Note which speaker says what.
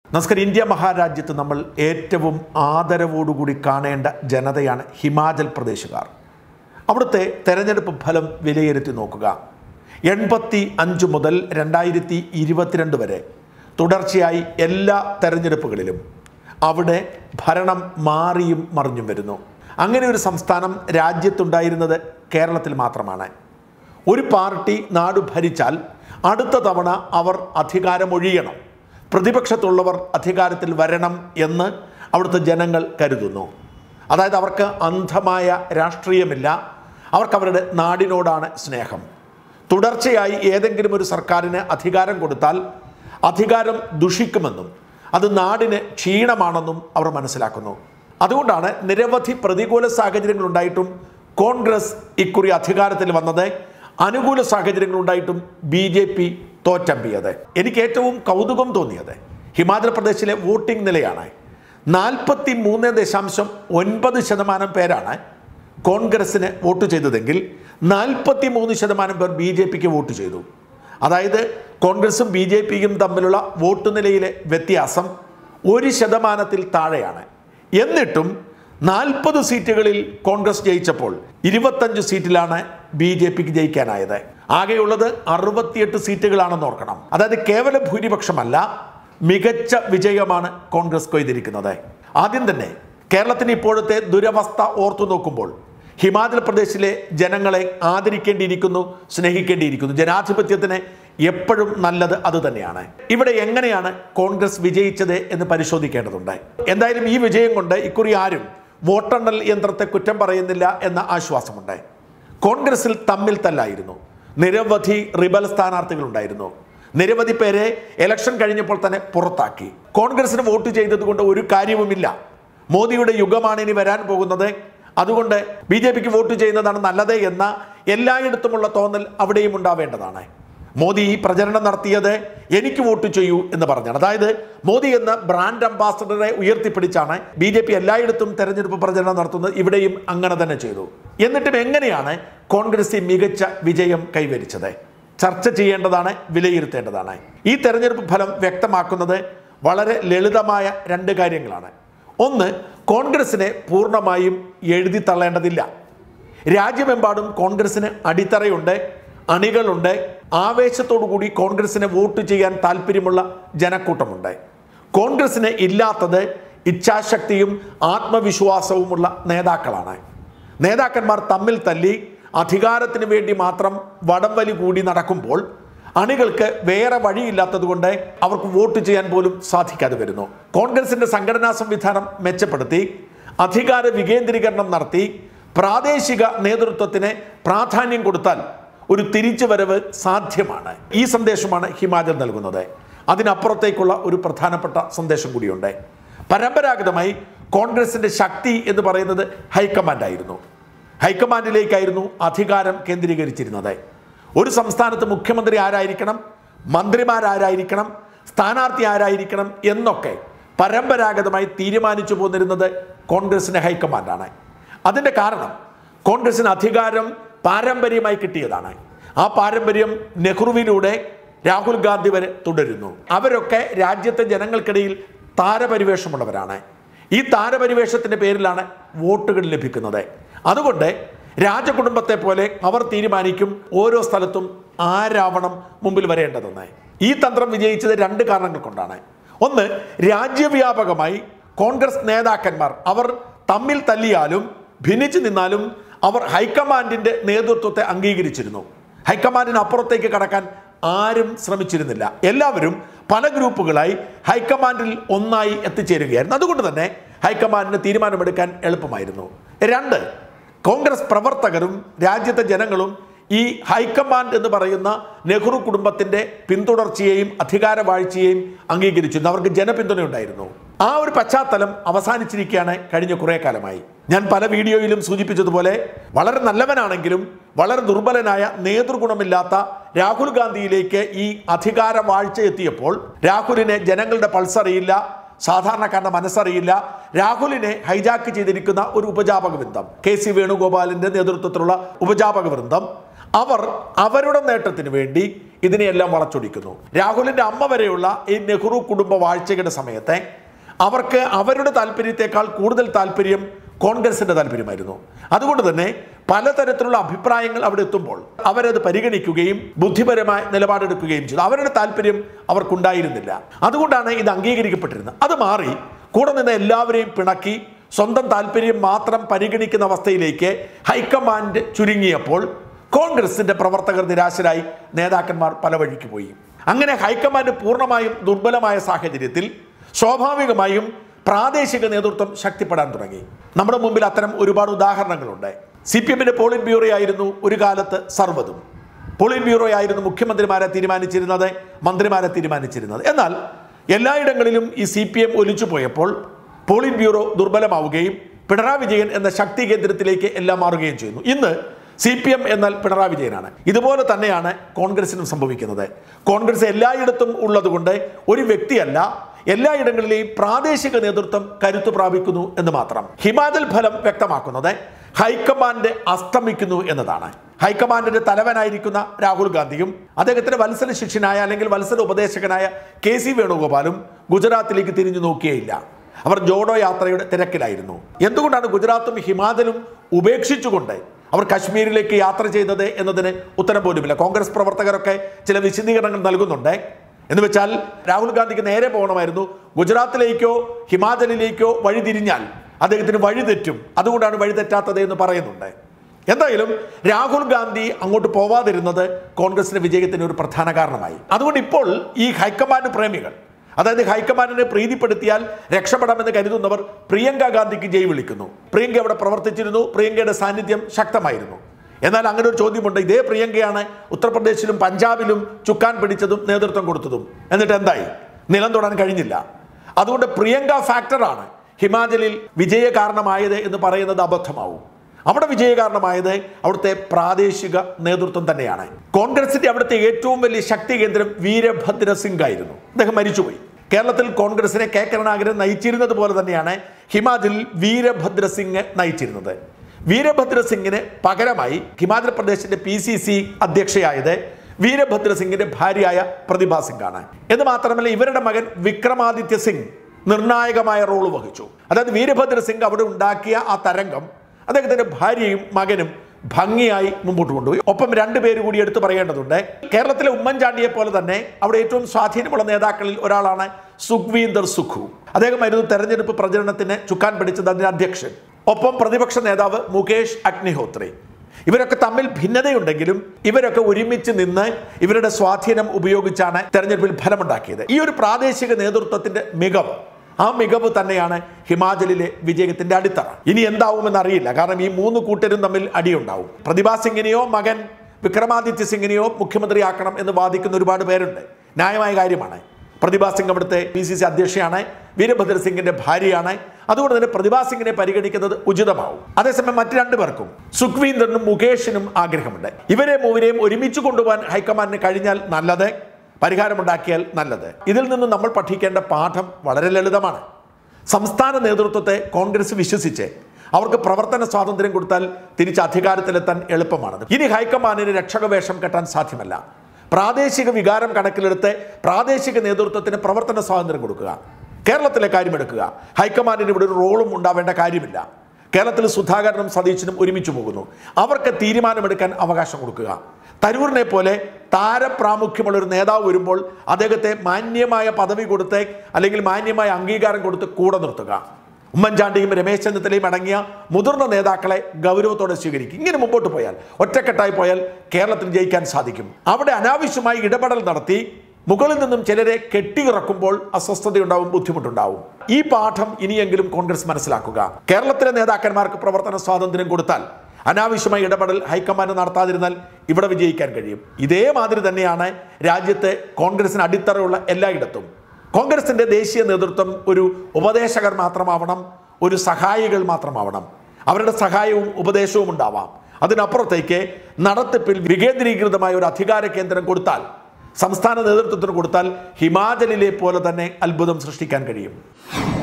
Speaker 1: നമസ്കാരം. ഇന്ത്യ മഹാരാജ്യത്ത് നമ്മൾ ഏറ്റവും ആദരവോടുകൂടി കാണേണ്ട ജനതയാണ് ഹിമാചൽ പ്രദേശുകാർ. അവിടുത്തെ തെരഞ്ഞെടുപ്പ് ഫലം വിലയിരുത്തി നോക്കുക. 85 മുതൽ 2022 വരെ തുടർച്ചയായി എല്ലാ തെരഞ്ഞെടുപ്പുകളിലും അവിടെ ഭരണം മാറിയും മറിഞ്ഞും വരുന്നു. അങ്ങനെ ഒരു സംസ്ഥാനം രാജ്യത്തുണ്ടായിരുന്നത് കേരളത്തിൽ മാത്രമാണ്. ഒരു പാർട്ടി നാട് ഭരിച്ചാൽ അടുത്ത തവണ അവർ അധികാരമൊഴിയണം, പ്രതിപക്ഷത്തുള്ളവർ അധികാരത്തിൽ വരണം എന്ന് അവിടുത്തെ ജനങ്ങൾ കരുതുന്നു. അതായത് അവർക്ക് അന്ധമായ രാഷ്ട്രീയമില്ല, അവർക്ക് അവരുടെ നാടിനോടാണ് സ്നേഹം. തുടർച്ചയായി ഏതെങ്കിലും ഒരു സർക്കാരിന് അധികാരം കൊടുത്താൽ അധികാരം ദുഷിക്കുമെന്നും അത് നാടിന് ക്ഷീണമാണെന്നും അവർ മനസ്സിലാക്കുന്നു. അതുകൊണ്ടാണ് നിരവധി പ്രതികൂല സാഹചര്യങ്ങളുണ്ടായിട്ടും കോൺഗ്രസ് ഇക്കുറി അധികാരത്തിൽ വന്നത്, അനുകൂല സാഹചര്യങ്ങളുണ്ടായിട്ടും BJP തോറ്റമ്പിയത്. എനിക്ക് ഏറ്റവും കൗതുകം തോന്നിയത് ഹിമാചൽ പ്രദേശിലെ വോട്ടിംഗ് നിലയാണ്. 43.9% പേരാണ് കോൺഗ്രസിന് വോട്ട് ചെയ്തതെങ്കിൽ 43% പേർ BJPക്ക് വോട്ട് ചെയ്തു. അതായത് കോൺഗ്രസും BJPയും തമ്മിലുള്ള വോട്ട് നിലയിലെ വ്യത്യാസം 1% താഴെയാണ്. എന്നിട്ടും 40 സീറ്റുകളിൽ കോൺഗ്രസ് ജയിച്ചപ്പോൾ 25 സീറ്റിലാണ് BJPക്ക് ജയിക്കാനായത്. ആകെയുള്ളത് 68 സീറ്റുകളാണെന്ന് ഓർക്കണം. അതായത് കേവല ഭൂരിപക്ഷമല്ല, മികച്ച വിജയമാണ് കോൺഗ്രസ് കൊയ്തിരിക്കുന്നത്. ആദ്യം തന്നെ കേരളത്തിന് ഇപ്പോഴത്തെ ദുരവസ്ഥ ഓർത്തു നോക്കുമ്പോൾ ഹിമാചൽ പ്രദേശിലെ ജനങ്ങളെ ആദരിക്കേണ്ടിയിരിക്കുന്നു, സ്നേഹിക്കേണ്ടിയിരിക്കുന്നു. ജനാധിപത്യത്തിന് എപ്പോഴും നല്ലത് അതുതന്നെയാണ്. ഇവിടെ എങ്ങനെയാണ് കോൺഗ്രസ് വിജയിച്ചത് എന്ന് പരിശോധിക്കേണ്ടതുണ്ട്. എന്തായാലും ഈ വിജയം കൊണ്ട് ഇക്കുറി ആരും വോട്ടെണ്ണൽ യന്ത്രത്തെ കുറ്റം പറയുന്നില്ല എന്ന ആശ്വാസമുണ്ട്. കോൺഗ്രസിൽ തമ്മിൽ തല്ലായിരുന്നു. നിരവധി റിബൽ സ്ഥാനാർത്ഥികളുണ്ടായിരുന്നു. നിരവധി പേരെ ഇലക്ഷൻ കഴിഞ്ഞപ്പോൾ തന്നെ പുറത്താക്കി. കോൺഗ്രസിന് വോട്ട് ചെയ്തതുകൊണ്ട് ഒരു കാര്യവുമില്ല. മോദിയുടെ യുഗമാണ് ഇനി വരാൻ പോകുന്നത്, അതുകൊണ്ട് BJPക്ക് വോട്ട് ചെയ്യുന്നതാണ് നല്ലത് എന്ന എല്ലായിടത്തുമുള്ള തോന്നൽ അവിടെയും ഉണ്ടാവേണ്ടതാണ്. മോദി ഈ പ്രചരണം നടത്തിയത് എനിക്ക് വോട്ട് ചെയ്യൂ എന്ന് പറഞ്ഞാണ്. അതായത് മോദി എന്ന ബ്രാൻഡ് അംബാസഡറെ ഉയർത്തിപ്പിടിച്ചാണ് BJP എല്ലായിടത്തും തെരഞ്ഞെടുപ്പ് പ്രചരണം നടത്തുന്നത്. ഇവിടെയും അങ്ങനെ തന്നെ ചെയ്തു. എന്നിട്ടും എങ്ങനെയാണ് കോൺഗ്രസ് മികച്ച വിജയം കൈവരിച്ചത്? ചർച്ച ചെയ്യേണ്ടതാണ്, വിലയിരുത്തേണ്ടതാണ്. ഈ തെരഞ്ഞെടുപ്പ് ഫലം വ്യക്തമാക്കുന്നത് വളരെ ലളിതമായ 2 കാര്യങ്ങളാണ്. ഒന്ന്, കോൺഗ്രസിനെ പൂർണ്ണമായും എഴുതി തള്ളേണ്ടതില്ല. രാജ്യമെമ്പാടും കോൺഗ്രസിന് അടിത്തറയുണ്ട്, അണികളുണ്ട്, ആവേശത്തോടുകൂടി കോൺഗ്രസിനെ വോട്ട് ചെയ്യാൻ താല്പര്യമുള്ള ജനക്കൂട്ടമുണ്ട്. കോൺഗ്രസിന് ഇല്ലാത്തത് ഇച്ഛാശക്തിയും ആത്മവിശ്വാസവുമുള്ള നേതാക്കളാണ്. നേതാക്കന്മാർ തമ്മിൽ തല്ലി അധികാരത്തിന് വേണ്ടി മാത്രം വടംവലി കൂടി നടക്കുമ്പോൾ അണികൾക്ക് വേറെ വഴിയില്ലാത്തത് കൊണ്ട് അവർക്ക് വോട്ട് ചെയ്യാൻ പോലും സാധിക്കാതെ വരുന്നു. കോൺഗ്രസിന്റെ സംഘടനാ സംവിധാനം മെച്ചപ്പെടുത്തി, അധികാര വികേന്ദ്രീകരണം നടത്തി, പ്രാദേശിക നേതൃത്വത്തിന് പ്രാധാന്യം കൊടുത്താൽ ഒരു തിരിച്ചുവരവ് സാധ്യമാണ്. ഈ സന്ദേശമാണ് ഹിമാചൽ നൽകുന്നത്. അതിനപ്പുറത്തേക്കുള്ള ഒരു പ്രധാനപ്പെട്ട സന്ദേശം കൂടിയുണ്ട്. പരമ്പരാഗതമായി കോൺഗ്രസിന്റെ ശക്തി എന്ന് പറയുന്നത് ഹൈക്കമാൻഡായിരുന്നു. ഹൈക്കമാൻഡിലേക്കായിരുന്നു അധികാരം കേന്ദ്രീകരിച്ചിരുന്നത്. ഒരു സംസ്ഥാനത്ത് മുഖ്യമന്ത്രി ആരായിരിക്കണം, മന്ത്രിമാരാരായിരിക്കണം, സ്ഥാനാർത്ഥി ആരായിരിക്കണം എന്നൊക്കെ പരമ്പരാഗതമായി തീരുമാനിച്ചു പോന്നിരുന്നത് കോൺഗ്രസിന്റെ ഹൈക്കമാൻഡാണ്. അതിൻ്റെ കാരണം കോൺഗ്രസിന് അധികാരം പാരമ്പര്യമായി കിട്ടിയതാണ്. ആ പാരമ്പര്യം നെഹ്റുവിലൂടെ രാഹുൽ ഗാന്ധി വരെ തുടരുന്നു. അവരൊക്കെ രാജ്യത്തെ ജനങ്ങൾക്കിടയിൽ താരപരിവേഷമുള്ളവരാണ്. ഈ താരപരിവേഷത്തിൻ്റെ പേരിലാണ് വോട്ടുകൾ ലഭിക്കുന്നത്. അതുകൊണ്ട് രാജകുടുംബത്തെ പോലെ അവർ തീരുമാനിക്കും ഓരോ സ്ഥലത്തും ആരാവണം മുമ്പിൽ വരേണ്ടതെന്ന്. ഈ തന്ത്രം വിജയിച്ചത് 2 കാരണങ്ങൾ കൊണ്ടാണ്. ഒന്ന്, രാജ്യവ്യാപകമായി കോൺഗ്രസ് നേതാക്കന്മാർ അവർ തമ്മിൽ തല്ലിയാലും ഭിന്നിച്ചു നിന്നാലും അവർ ഹൈക്കമാൻഡിന്റെ നേതൃത്വത്തെ അംഗീകരിച്ചിരുന്നു. ഹൈക്കമാൻഡിന് അപ്പുറത്തേക്ക് കടക്കാൻ ആരും ശ്രമിച്ചിരുന്നില്ല. എല്ലാവരും പല ഗ്രൂപ്പുകളായി ഹൈക്കമാൻഡിൽ ഒന്നായി എത്തിച്ചേരുകയായിരുന്നു. അതുകൊണ്ട് തന്നെ ഹൈക്കമാൻഡിന് തീരുമാനമെടുക്കാൻ എളുപ്പമായിരുന്നു. 2, കോൺഗ്രസ് പ്രവർത്തകരും രാജ്യത്തെ ജനങ്ങളും ഈ ഹൈക്കമാൻഡ് എന്ന് പറയുന്ന നെഹ്റു കുടുംബത്തിന്റെ പിന്തുടർച്ചയെയും അധികാരവാഴ്ചയെയും അംഗീകരിച്ചിരുന്നു. അവർക്ക് ജനപിന്തുണയുണ്ടായിരുന്നു. ആ ഒരു പശ്ചാത്തലം അവസാനിച്ചിരിക്കുകയാണ് കഴിഞ്ഞ കുറേ കാലമായി. ഞാൻ പല വീഡിയോയിലും സൂചിപ്പിച്ചതുപോലെ വളരെ നല്ലവനാണെങ്കിലും വളരെ ദുർബലനായ നേതൃഗുണമില്ലാത്ത രാഹുൽ ഗാന്ധിയിലേക്ക് ഈ അധികാരവാഴ്ച എത്തിയപ്പോൾ രാഹുലിനെ ജനങ്ങളുടെ പൾസ് അറിയില്ല, സാധാരണക്കാരന്റെ മനസ്സറിയില്ല. രാഹുലിനെ ഹൈജാക്ക് ചെയ്തിരിക്കുന്ന ഒരു ഉപജാപക വൃന്ദം, KC വേണുഗോപാലിന്റെ നേതൃത്വത്തിലുള്ള ഉപജാപക വൃന്ദം, അവർ അവരുടെ നേട്ടത്തിന് വേണ്ടി ഇതിനെയെല്ലാം വളച്ചൊടിക്കുന്നു. രാഹുലിന്റെ അമ്മ വരെയുള്ള ഈ നെഹ്റു കുടുംബ വാഴ്ചയുടെ സമയത്തെ അവർക്ക് അവരുടെ താല്പര്യത്തെക്കാൾ കൂടുതൽ താല്പര്യം കോൺഗ്രസിന്റെ താല്പര്യമായിരുന്നു. അതുകൊണ്ട് തന്നെ പലതരത്തിലുള്ള അഭിപ്രായങ്ങൾ അവിടെ എത്തുമ്പോൾ അവരത് പരിഗണിക്കുകയും ബുദ്ധിപരമായ നിലപാടെടുക്കുകയും ചെയ്തു. അവരുടെ താല്പര്യം അവർക്കുണ്ടായിരുന്നില്ല. അതുകൊണ്ടാണ് ഇത് അംഗീകരിക്കപ്പെട്ടിരുന്നത്. അത് മാറി കൂടെ നിന്ന് എല്ലാവരെയും പിണക്കി സ്വന്തം താല്പര്യം മാത്രം പരിഗണിക്കുന്ന അവസ്ഥയിലേക്ക് ഹൈക്കമാൻഡ് ചുരുങ്ങിയപ്പോൾ കോൺഗ്രസിന്റെ പ്രവർത്തകർ നിരാശരായി, നേതാക്കന്മാർ പല വഴിക്ക് പോയി. അങ്ങനെ ഹൈക്കമാൻഡ് പൂർണ്ണമായും ദുർബലമായ സാഹചര്യത്തിൽ സ്വാഭാവികമായും പ്രാദേശിക നേതൃത്വം ശക്തിപ്പെടാൻ തുടങ്ങി. നമ്മുടെ മുമ്പിൽ അത്തരം ഒരുപാട് ഉദാഹരണങ്ങളുണ്ട്. CPMന്റെ പോളിറ്റ് ബ്യൂറോ ആയിരുന്നു ഒരു കാലത്ത് സർവ്വതും. പോളിറ്റ് ബ്യൂറോ ആയിരുന്നു മുഖ്യമന്ത്രിമാരെ തീരുമാനിച്ചിരുന്നത്, മന്ത്രിമാരെ തീരുമാനിച്ചിരുന്നത്. എന്നാൽ എല്ലായിടങ്ങളിലും ഈ CPM ഒലിച്ചു പോയപ്പോൾ പോളിറ്റ് ബ്യൂറോ ദുർബലമാവുകയും പിണറായി വിജയൻ എന്ന ശക്തി കേന്ദ്രത്തിലേക്ക് എല്ലാം മാറുകയും ചെയ്യുന്നു. ഇന്ന് CPM എന്നാൽ പിണറായി വിജയനാണ്. ഇതുപോലെ തന്നെയാണ് കോൺഗ്രസിനും സംഭവിക്കുന്നത്. കോൺഗ്രസ് എല്ലായിടത്തും ഉള്ളതുകൊണ്ട് ഒരു വ്യക്തിയല്ല, എല്ലായിടങ്ങളിലെയും പ്രാദേശിക നേതൃത്വം കരുത്തു പ്രാപിക്കുന്നു എന്ന് മാത്രം. ഹിമാചൽ ഫലം വ്യക്തമാക്കുന്നത് ഹൈക്കമാൻഡ് അസ്തമിക്കുന്നു എന്നതാണ്. ഹൈക്കമാൻഡിന്റെ തലവനായിരിക്കുന്ന രാഹുൽ ഗാന്ധിയും അദ്ദേഹത്തിന്റെ വത്സല ശിഷ്യനായ അല്ലെങ്കിൽ വത്സല ഉപദേശകനായ KC വേണുഗോപാലും ഗുജറാത്തിലേക്ക് തിരിഞ്ഞു നോക്കിയേയില്ല. അവർ ജോഡോ യാത്രയുടെ തിരക്കിലായിരുന്നു. എന്തുകൊണ്ടാണ് ഗുജറാത്തും ഹിമാചലും ഉപേക്ഷിച്ചുകൊണ്ട് അവർ കശ്മീരിലേക്ക് യാത്ര ചെയ്തത് എന്നതിന് ഉത്തരം പോലുമില്ല. കോൺഗ്രസ് പ്രവർത്തകരൊക്കെ ചില വിശദീകരണങ്ങൾ നൽകുന്നുണ്ട്. എന്ന് വെച്ചാൽ രാഹുൽ ഗാന്ധിക്ക് നേരെ പോകണമായിരുന്നു, ഗുജറാത്തിലേക്കോ ഹിമാചലിലേക്കോ വഴി തിരിഞ്ഞാൽ അദ്ദേഹത്തിന് വഴി തെറ്റും, അതുകൊണ്ടാണ് വഴി തെറ്റാത്തത് എന്ന് പറയുന്നുണ്ട്. എന്തായാലും രാഹുൽ ഗാന്ധി അങ്ങോട്ട് പോവാതിരുന്നത് കോൺഗ്രസിന്റെ വിജയത്തിന് ഒരു പ്രധാന കാരണമായി. അതുകൊണ്ട് ഇപ്പോൾ ഈ ഹൈക്കമാൻഡ് പ്രേമികൾ, അതായത് ഹൈക്കമാൻഡിനെ പ്രീതിപ്പെടുത്തിയാൽ രക്ഷപ്പെടാമെന്ന് കരുതുന്നവർ പ്രിയങ്ക ഗാന്ധിക്ക് ജയ് വിളിക്കുന്നു. പ്രിയങ്ക അവിടെ പ്രവർത്തിച്ചിരുന്നു, പ്രിയങ്കയുടെ സാന്നിധ്യം ശക്തമായിരുന്നു. എന്നാൽ അങ്ങനെ ഒരു ചോദ്യമുണ്ട്, ഇതേ പ്രിയങ്കയാണ് ഉത്തർപ്രദേശിലും പഞ്ചാബിലും ചുക്കാൻ പിടിച്ചതും നേതൃത്വം കൊടുത്തതും. എന്നിട്ട് എന്തായി? നിലം തൊടാൻ കഴിഞ്ഞില്ല. അതുകൊണ്ട് പ്രിയങ്ക ഫാക്ടറാണ് ഹിമാചലിൽ വിജയ കാരണമായത് എന്ന് പറയുന്നത് അബദ്ധമാവും. അവിടെ വിജയ കാരണമായത് അവിടുത്തെ പ്രാദേശിക നേതൃത്വം തന്നെയാണ്. കോൺഗ്രസിന്റെ അവിടുത്തെ ഏറ്റവും വലിയ ശക്തി കേന്ദ്രം വീരഭദ്ര സിംഗ് ആയിരുന്നു. അദ്ദേഹം മരിച്ചുപോയി. കേരളത്തിൽ കോൺഗ്രസിനെ K കരുണാകരൻ നയിച്ചിരുന്നത് പോലെ തന്നെയാണ് ഹിമാചലിൽ വീരഭദ്ര സിംഗ് നയിച്ചിരുന്നത്. വീരഭദ്ര സിംഗിന് പകരമായി ഹിമാചൽ പ്രദേശിന്റെ PCC അധ്യക്ഷയായത് വീരഭദ്ര സിംഗിന്റെ ഭാര്യയായ പ്രതിഭ സിംഗ് ആണ്. എന്ന് മാത്രമല്ല, ഇവരുടെ മകൻ വിക്രമാദിത്യ സിംഗ് നിർണായകമായ റോള് വഹിച്ചു. അതായത് വീരഭദ്ര സിംഗ് അവിടെ ഉണ്ടാക്കിയ ആ തരംഗം അദ്ദേഹത്തിന്റെ ഭാര്യയും മകനും ഭംഗിയായി മുമ്പോട്ട് കൊണ്ടുപോയി. ഒപ്പം രണ്ടുപേര് കൂടി എടുത്തു പറയേണ്ടതുണ്ട്. കേരളത്തിലെ ഉമ്മൻചാണ്ടിയെ പോലെ തന്നെ അവിടെ ഏറ്റവും സ്വാധീനമുള്ള നേതാക്കളിൽ ഒരാളാണ് സുഖ്വീന്ദർ സുഖു. അദ്ദേഹമായിരുന്നു തെരഞ്ഞെടുപ്പ് പ്രചരണത്തിന് ചുക്കാൻ പിടിച്ചത്, അതിന്റെ അധ്യക്ഷൻ. ഒപ്പം പ്രതിപക്ഷ നേതാവ് മുകേഷ് അഗ്നിഹോത്രി. ഇവരൊക്കെ തമ്മിൽ ഭിന്നതയുണ്ടെങ്കിലും ഇവരൊക്കെ ഒരുമിച്ച് നിന്ന് ഇവരുടെ സ്വാധീനം ഉപയോഗിച്ചാണ് തെരഞ്ഞെടുപ്പിൽ ഫലമുണ്ടാക്കിയത്. ഈ ഒരു പ്രാദേശിക നേതൃത്വത്തിന്റെ മികവ്, ആ മികവ് തന്നെയാണ് ഹിമാചലിലെ വിജയത്തിന്റെ അടിത്തറ. ഇനി എന്താവുമെന്ന് അറിയില്ല. കാരണം ഈ മൂന്ന് കൂട്ടരും തമ്മിൽ അടിയുണ്ടാവും. പ്രതിഭ സിംഗിനെയോ മകൻ വിക്രമാദിത്യ സിംഗിനെയോ മുഖ്യമന്ത്രിയാക്കണം എന്ന് വാദിക്കുന്ന ഒരുപാട് പേരുണ്ട്. ന്യായമായ കാര്യമാണ്. പ്രതിഭ സിംഗ് അവിടുത്തെ PCC അധ്യക്ഷയാണ്, വീരഭദ്ര സിംഗിന്റെ ഭാര്യയാണ്. അതുകൊണ്ട് തന്നെ പ്രതിഭ സിംഗിനെ പരിഗണിക്കുന്നത് ഉചിതമാവും. അതേസമയം മറ്റു രണ്ടുപേർക്കും, സുഖ്വീന്ദറിനും മുകേഷിനും ആഗ്രഹമുണ്ട്. ഇവരെ മൂവരെയും ഒരുമിച്ച് കൊണ്ടുപോകാൻ ഹൈക്കമാൻഡിന് കഴിഞ്ഞാൽ നല്ലത്, പരിഹാരമുണ്ടാക്കിയാൽ നല്ലത്. ഇതിൽ നിന്ന് നമ്മൾ പഠിക്കേണ്ട പാഠം വളരെ ലളിതമാണ്. സംസ്ഥാന നേതൃത്വത്തെ കോൺഗ്രസ് വിശ്വസിച്ച് അവർക്ക് പ്രവർത്തന സ്വാതന്ത്ര്യം കൊടുത്താൽ തിരിച്ച് അധികാരത്തിലെത്താൻ എളുപ്പമാണ്. ഇനി ഹൈക്കമാൻഡിന് രക്ഷകവേഷം കെട്ടാൻ സാധ്യമല്ല. പ്രാദേശിക വികാരം കണക്കിലെടുത്ത് പ്രാദേശിക നേതൃത്വത്തിന് പ്രവർത്തന സ്വാതന്ത്ര്യം കൊടുക്കുക. കേരളത്തിലെ കാര്യം എടുക്കുക. ഹൈക്കമാൻഡിന് ഇവിടെ ഒരു റോളും ഉണ്ടാവേണ്ട കാര്യമില്ല. കേരളത്തിൽ സുധാകരനും സതീശനും ഒരുമിച്ച് പോകുന്നു. അവർക്ക് തീരുമാനമെടുക്കാൻ അവകാശം കൊടുക്കുക. തരൂരിനെ പോലെ താരപ്രാമുഖ്യമുള്ള ഒരു നേതാവ് വരുമ്പോൾ അദ്ദേഹത്തെ മാന്യമായ പദവി കൊടുത്ത് അല്ലെങ്കിൽ മാന്യമായ അംഗീകാരം കൊടുത്ത് കൂടെ നിർത്തുക. ഉമ്മൻചാണ്ടിയും രമേശ് ചെന്നിത്തലയും അടങ്ങിയ മുതിർന്ന നേതാക്കളെ ഗൗരവത്തോടെ സ്വീകരിക്കും. ഇങ്ങനെ മുമ്പോട്ട് പോയാൽ, ഒറ്റക്കെട്ടായി പോയാൽ കേരളത്തിൽ ജയിക്കാൻ സാധിക്കും. അവിടെ അനാവശ്യമായി ഇടപെടൽ നടത്തി മുകളിൽ നിന്നും ചിലരെ കെട്ടിയിറക്കുമ്പോൾ അസ്വസ്ഥതയുണ്ടാവും, ബുദ്ധിമുട്ടുണ്ടാവും. ഈ പാഠം ഇനിയെങ്കിലും കോൺഗ്രസ് മനസ്സിലാക്കുക. കേരളത്തിലെ നേതാക്കന്മാർക്ക് പ്രവർത്തന സ്വാതന്ത്ര്യം കൊടുത്താൽ, അനാവശ്യമായി ഇടപെടൽ ഹൈക്കമാൻഡ് നടത്താതിരുന്നാൽ ഇവിടെ വിജയിക്കാൻ കഴിയും. ഇതേമാതിരി തന്നെയാണ് രാജ്യത്തെ കോൺഗ്രസിന് അടിത്തറയുള്ള എല്ലായിടത്തും. കോൺഗ്രസിന്റെ ദേശീയ നേതൃത്വം ഒരു ഉപദേശകർ മാത്രമാവണം, ഒരു സഹായികൾ മാത്രമാവണം. അവരുടെ സഹായവും ഉപദേശവും ഉണ്ടാവാം. അതിനപ്പുറത്തേക്ക് നടത്തിപ്പിൽ വികേന്ദ്രീകൃതമായ ഒരു അധികാര കേന്ദ്രം കൊടുത്താൽ, സംസ്ഥാന നേതൃത്വത്തിന് കൊടുത്താൽ ഹിമാചലിലെ പോലെ തന്നെ അത്ഭുതം സൃഷ്ടിക്കാൻ കഴിയും.